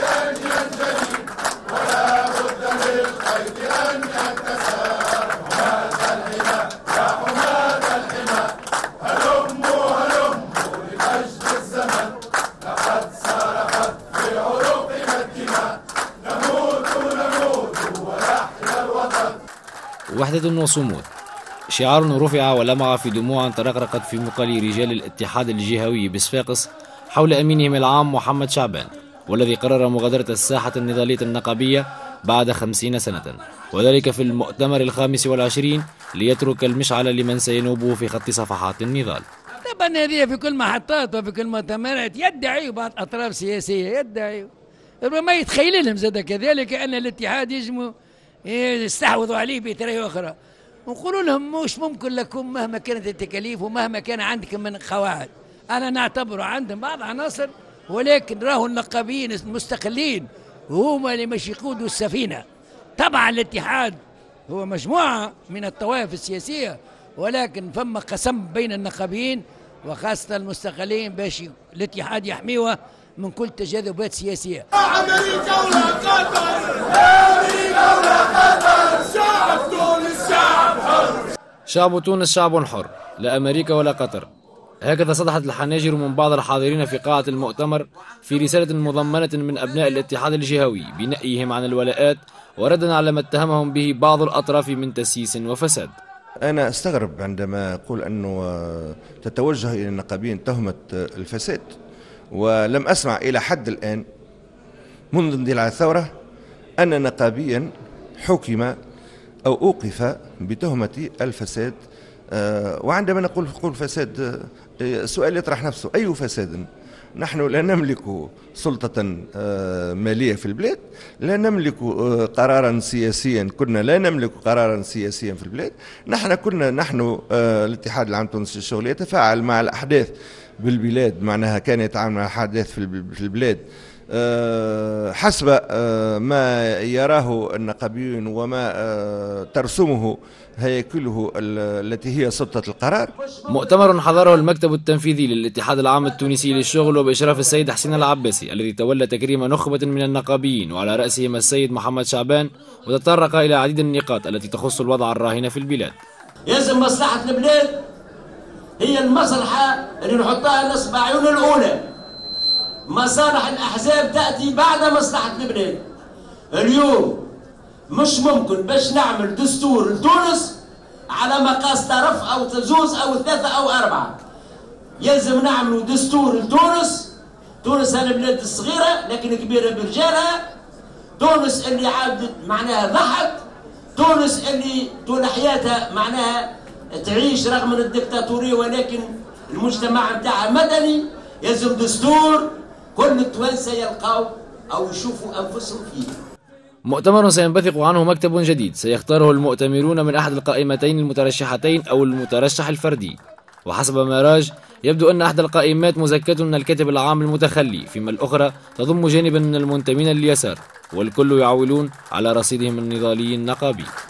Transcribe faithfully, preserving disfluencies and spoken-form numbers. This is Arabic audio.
وحدة وصمود، شعار رفع ولمع في دموع ترقرقت في مقال رجال الاتحاد الجهوي بصفاقس حول أمينهم العام محمد شعبان، والذي قرر مغادرة الساحة النضالية النقابية بعد خمسين سنة، وذلك في المؤتمر الخامس والعشرين ليترك المشعل لمن سينوبه في خط صفحات النضال. طبعا هذه في كل محطات وفي كل مؤتمرات يدعي بعض أطراف سياسية يدعي ربما يتخيل لهم زاد كذلك أن الاتحاد يجموا يستحوذوا عليه بطريقة أخرى، ونقولوا لهم مش ممكن لكم مهما كانت التكاليف ومهما كان عندكم من قواعد. أنا نعتبر عندهم بعض عناصر، ولكن راهوا النقابيين المستقلين هما اللي مش يقودوا السفينة. طبعا الاتحاد هو مجموعة من الطوائف السياسية، ولكن فما قسم بين النقابيين وخاصة المستقلين باش الاتحاد يحميوه من كل تجاذبات سياسية. أمريكا ولا قطر، أمريكا ولا قطر، شعب تونس شعب حر. شعب تونس شعب حر، لا أمريكا ولا قطر. هكذا صدحت الحناجر من بعض الحاضرين في قاعة المؤتمر في رسالة مضمنة من أبناء الاتحاد الجهوي بنأيهم عن الولاءات وردا على ما اتهمهم به بعض الأطراف من تسييس وفساد. أنا أستغرب عندما أقول أنه تتوجه إلى النقابيين تهمة الفساد، ولم أسمع إلى حد الآن منذ اندلاع الثورة أن نقابيا حكم أو أوقف بتهمة الفساد. وعندما نقول نقول فساد، السؤال يطرح نفسه: أي فساد؟ نحن لا نملك سلطة مالية في البلاد، لا نملك قرارا سياسيا، كنا لا نملك قرارا سياسيا في البلاد. نحن كنا نحن الاتحاد العام التونسي للشغل يتفاعل مع الأحداث بالبلاد، معناها كان يتعامل مع الأحداث في البلاد حسب ما يراه النقابيون وما ترسمه هيكله التي هي سلطة القرار. مؤتمر حضره المكتب التنفيذي للاتحاد العام التونسي للشغل وبإشراف السيد حسين العباسي الذي تولى تكريم نخبة من النقابيين وعلى رأسهم السيد محمد شعبان، وتطرق إلى عديد النقاط التي تخص الوضع الراهن في البلاد. يلزم مصلحة البلاد هي المصلحة اللي نحطها نصب عيون الأولى. مصالح الأحزاب تأتي بعد مصلحة البلاد. اليوم مش ممكن باش نعمل دستور لتونس على مقاس طرف أو زوز أو ثلاثة أو أربعة. يلزم نعمل دستور لتونس. تونس البلاد الصغيرة لكن كبيرة برجالها. تونس اللي عادت معناها ضحت. تونس اللي طول حياتها معناها تعيش رغم الدكتاتورية ولكن المجتمع بتاعها مدني. يلزم دستور كل التوانسة يلقاو أو يشوفوا أنفسهم فيه. مؤتمر سينبثق عنه مكتب جديد سيختاره المؤتمرون من أحد القائمتين المترشحتين أو المترشح الفردي، وحسب ما راج يبدو أن أحد القائمات مزكاة من الكاتب العام المتخلي، فيما الأخرى تضم جانبا من المنتمين لليسار، والكل يعولون على رصيدهم النضالي النقابي.